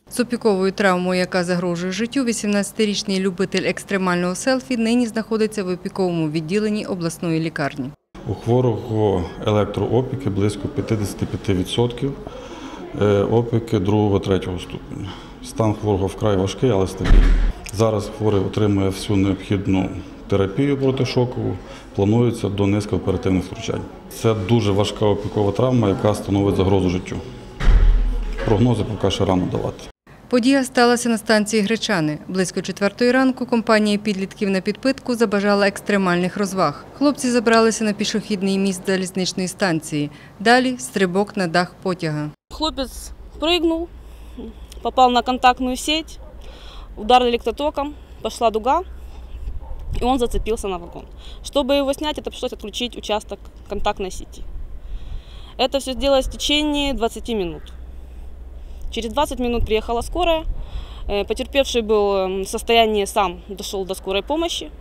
З опіковою травмою, яка загрожує життю, 18-річний любитель екстремального селфі нині знаходиться в опіковому відділенні обласної лікарні. У хворого електроопіки близько 55%, опіки 2-3 ступеня. Стан хворого вкрай важкий, але стабільний. Зараз хворий отримує всю необхідну терапію протишокову, планується до низки оперативних втручань. Це дуже важка опікова травма, яка становить загрозу життю. Прогнози поки ще рано давати. Подія сталася на станції Гречани. Близько 4-ї ранку компанія підлітків на підпитку забажала екстремальних розваг. Хлопці забралися на пішохідний міст залізничної станції. Далі – стрибок на дах потяга. Хлопець прыгнув, попав на контактну сеть, удар электротоком, пошла дуга, и он зацепился на вагон. Чтобы его снять, это пришлось отключить участок контактной сети. Это все сделалось в течение 20 минут. Через 20 минут приехала скорая. Потерпевший был в состоянии, сам дошел до скорой помощи.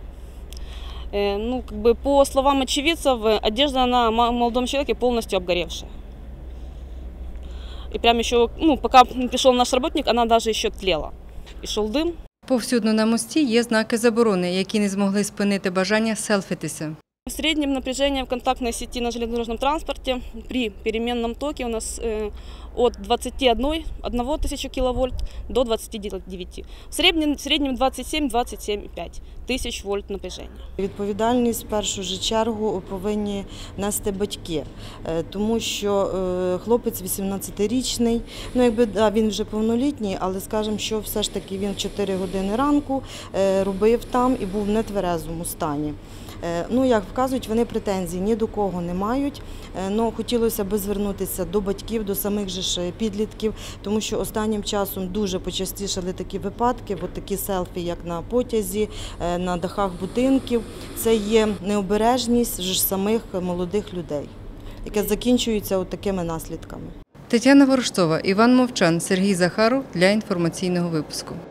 По словам очевидцев, одежда на молодом человеке полностью обгоревшая. И прям еще, пока пришел наш работник, она даже еще тлела. И шел дым. Повсюдно на мості є знаки заборони, які не змогли спинити бажання селфитися. В среднем напряжение в контактной сети на железнодорожном транспорте при переменном токе у нас от 21 тысячи киловольт до 29. В среднем 27-27,5 тисяч вольт напряження. Відповідальність в першу ж чергу повинні нести батьки, тому що хлопець 18-річний, він вже повнолітній, але скажімо, що все ж таки він в 4 години ранку робив там і був в нетверезому стані. Як вказують, вони претензій ні до кого не мають, але хотілося б звернутися до батьків, до самих же підлітків, тому що останнім часом дуже почастішали такі випадки, такі селфі, як на потязі, на дахах будинків. Це є необережність самих молодих людей, яке закінчується такими наслідками. Тетяна Ворожцова, Іван Мовчан, Сергій Захаров для інформаційного випуску.